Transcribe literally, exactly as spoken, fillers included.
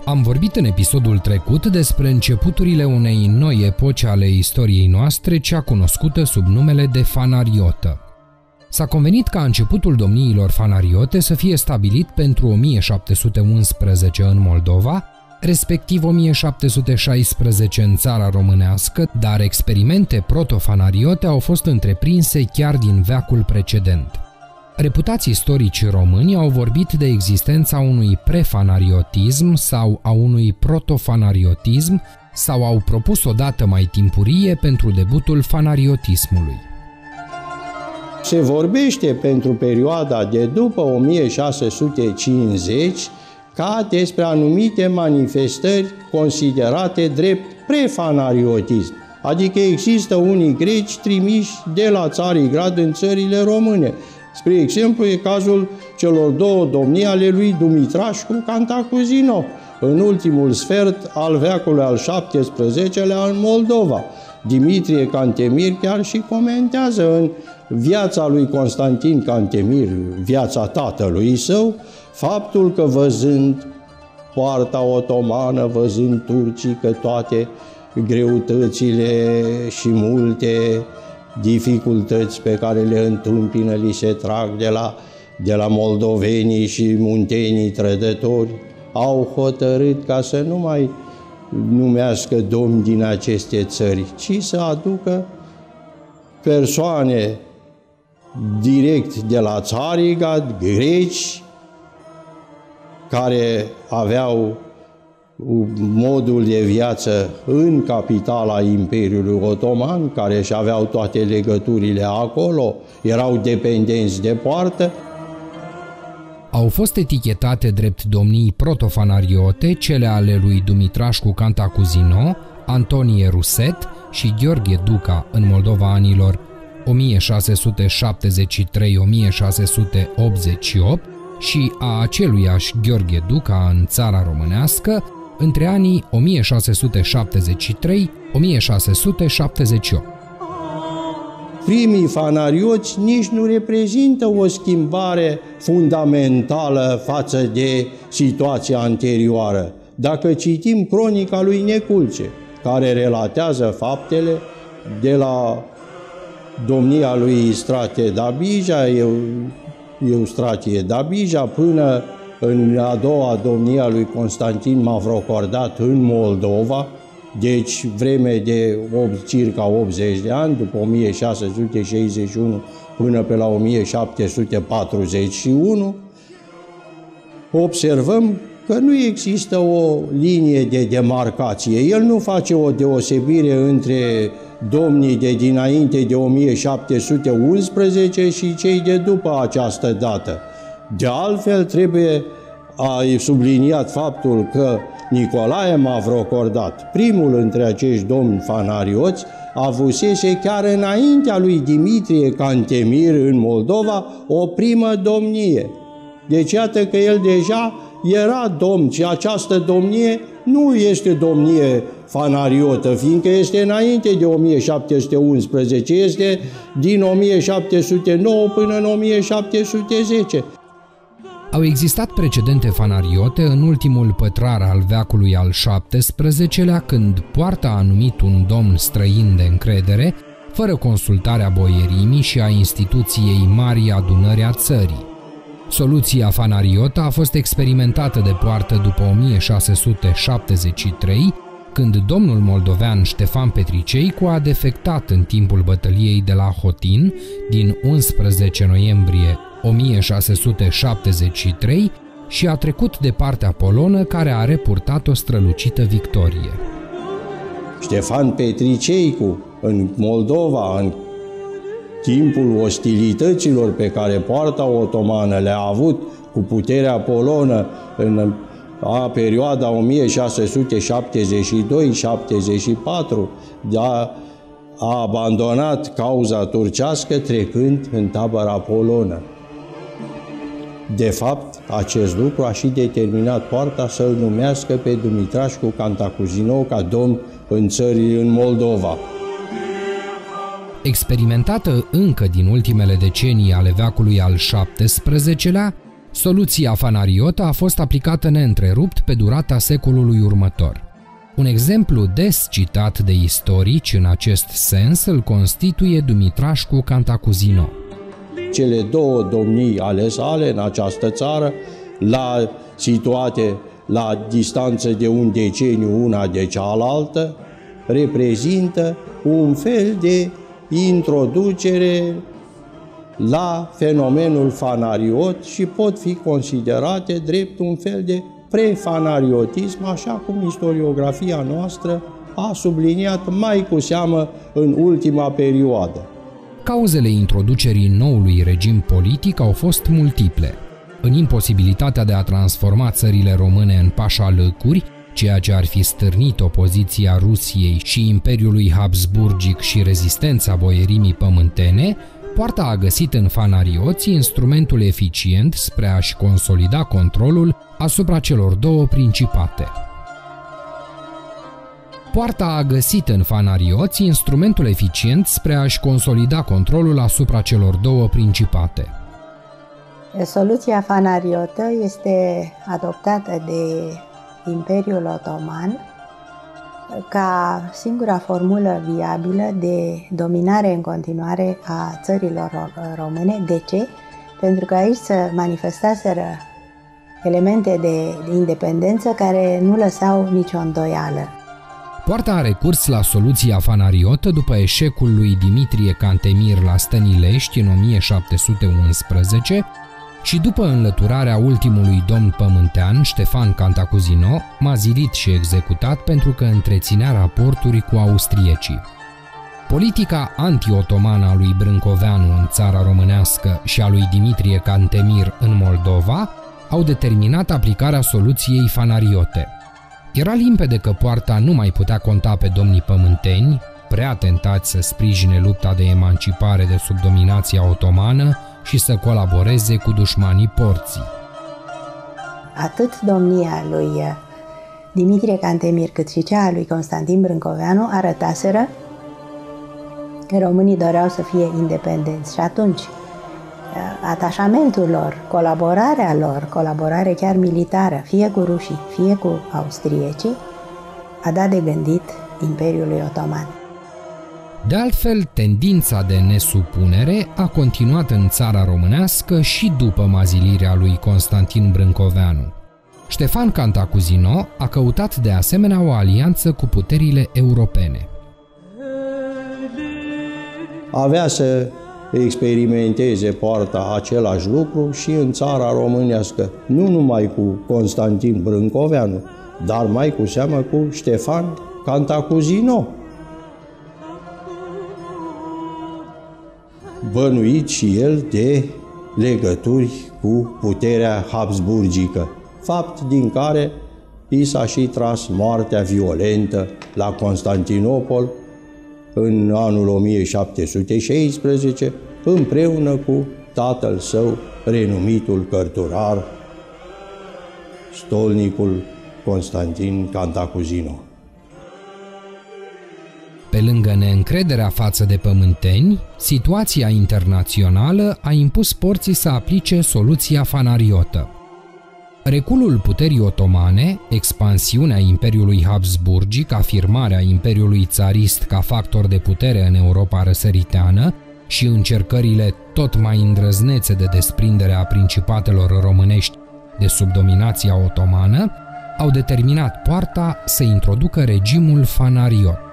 Am vorbit în episodul trecut despre începuturile unei noi epoci ale istoriei noastre, cea cunoscută sub numele de Fanariotă. S-a convenit ca începutul domniilor fanariote să fie stabilit pentru o mie șapte sute unsprezece în Moldova, respectiv o mie șapte sute șaisprezece în țara românească, dar experimente protofanariote au fost întreprinse chiar din veacul precedent. Reputați istorici români au vorbit de existența unui prefanariotism sau a unui protofanariotism sau au propus o dată mai timpurie pentru debutul fanariotismului. Se vorbește pentru perioada de după o mie șase sute cincizeci ca despre anumite manifestări considerate drept prefanariotism, adică există unii greci trimiși de la Țarigrad în țările române. Spre exemplu, e cazul celor două domnii ale lui Dumitrașcu Cantacuzino, în ultimul sfert al veacului al șaptesprezecelea în Moldova. Dimitrie Cantemir chiar și comentează în viața lui Constantin Cantemir, viața tatălui său, faptul că văzând poarta otomană, văzând turcii că toate greutățile și multe dificultăți pe care le întâmpină li se trag de la, de la moldovenii și muntenii trădători, au hotărât ca să nu mai numească domni din aceste țări, ci să aducă persoane direct de la Țarigrad, greci, care aveau modul de viață în capitala Imperiului Otoman, care și aveau toate legăturile acolo, erau dependenți de poartă. Au fost etichetate drept domnii protofanariote cele ale lui Dumitrașcu Cantacuzino, Antonie Ruset și Gheorghe Duca în Moldova anilor o mie șase sute șaptezeci și trei - o mie șase sute optzeci și opt și a aceluiași Gheorghe Duca în țara românească între anii o mie șase sute șaptezeci și trei - o mie șase sute șaptezeci și opt. Primii fanarioți nici nu reprezintă o schimbare fundamentală față de situația anterioară. Dacă citim cronica lui Neculce, care relatează faptele de la domnia lui Istratie Dabija, Eustratie Dabija, până în a doua domnie a lui Constantin Mavrocordat în Moldova, deci vreme de circa optzeci de ani, după o mie șase sute șaizeci și unu până pe la o mie șapte sute patruzeci și unu, observăm că nu există o linie de demarcație. El nu face o deosebire între domnii de dinainte de o mie șapte sute unsprezece și cei de după această dată. De altfel, trebuie a subliniat faptul că Nicolae Mavrocordat, primul între acești domni fanarioți, avusese chiar înaintea lui Dimitrie Cantemir în Moldova o primă domnie. Deci iată că el deja era domn și această domnie nu este domnie fanariotă, fiindcă este înainte de o mie șapte sute unsprezece, este din o mie șapte sute nouă până în o mie șapte sute zece. Au existat precedente fanariote în ultimul pătrar al veacului al șaptesprezecelea, când poarta a numit un domn străin de încredere, fără consultarea boierimii și a instituției Marii Adunări a țării. Soluția fanariotă a fost experimentată de poartă după o mie șase sute șaptezeci și trei, când domnul moldovean Ștefan Petriceicu a defectat în timpul bătăliei de la Hotin din unsprezece noiembrie o mie șase sute șaptezeci și trei și a trecut de partea polonă, care a repurtat o strălucită victorie. Ștefan Petriceicu în Moldova, în timpul ostilităților pe care poarta otomană le-a avut cu puterea polonă în a perioada o mie șase sute șaptezeci și doi - șaptezeci și patru, a, a abandonat cauza turcească trecând în tabăra polonă. De fapt, acest lucru a și determinat poarta să-l numească pe Dumitrașcu Cantacuzino ca domn în țări în Moldova. Experimentată încă din ultimele decenii ale veacului al șaptesprezecelea, Soluția fanariotă a fost aplicată neîntrerupt pe durata secolului următor. Un exemplu des citat de istorici în acest sens îl constituie Dumitrașcu Cantacuzino. Cele două domnii ale sale în această țară, la, situate la distanță de un deceniu una de cealaltă, reprezintă un fel de introducere la fenomenul fanariot și pot fi considerate drept un fel de prefanariotism, așa cum istoriografia noastră a subliniat mai cu seamă în ultima perioadă. Cauzele introducerii noului regim politic au fost multiple. În imposibilitatea de a transforma țările române în pașalăcuri, ceea ce ar fi stârnit opoziția Rusiei și Imperiului Habsburgic și rezistența boierimii pământene, Poarta a găsit în fanarioți instrumentul eficient spre a-și consolida controlul asupra celor două principate. Poarta a găsit în fanarioți instrumentul eficient spre a-și consolida controlul asupra celor două principate. Soluția fanariotă este adoptată de Imperiul Otoman ca singura formulă viabilă de dominare în continuare a țărilor române. De ce? Pentru că aici se manifestaseră elemente de independență care nu lăsau nicio îndoială. Poarta a recurs la soluția fanariotă după eșecul lui Dimitrie Cantemir la Stănilești în o mie șapte sute unsprezece și după înlăturarea ultimului domn pământean, Ștefan Cantacuzino, mazilit și executat pentru că întreținea raporturi cu austriecii. Politica anti-otomană a lui Brâncoveanu în țara românească și a lui Dimitrie Cantemir în Moldova au determinat aplicarea soluției fanariote. Era limpede că Poarta nu mai putea conta pe domnii pământeni, prea tentați să sprijine lupta de emancipare de sub dominația otomană și să colaboreze cu dușmanii porții. Atât domnia lui Dimitrie Cantemir cât și cea a lui Constantin Brâncoveanu arătaseră că românii doreau să fie independenți și atunci atașamentul lor, colaborarea lor, colaborare chiar militară, fie cu rușii, fie cu austriecii, a dat de gândit Imperiului Otoman. De altfel, tendința de nesupunere a continuat în țara românească și după mazilirea lui Constantin Brâncoveanu. Ștefan Cantacuzino a căutat de asemenea o alianță cu puterile europene. Avea să experimenteze Poarta același lucru și în țara românească, nu numai cu Constantin Brâncoveanu, dar mai cu seamă cu Ștefan Cantacuzino, bănuit și el de legături cu puterea habsburgică, fapt din care i s-a și tras moartea violentă la Constantinopol în anul o mie șapte sute șaisprezece, împreună cu tatăl său, renumitul cărturar, stolnicul Constantin Cantacuzino. Pe lângă neîncrederea față de pământeni, situația internațională a impus porții să aplice soluția fanariotă. Reculul puterii otomane, expansiunea Imperiului Habsburgic, afirmarea Imperiului țarist ca factor de putere în Europa răsăriteană și încercările tot mai îndrăznețe de desprindere a principatelor românești de sub dominația otomană, au determinat Poarta să introducă regimul fanariot.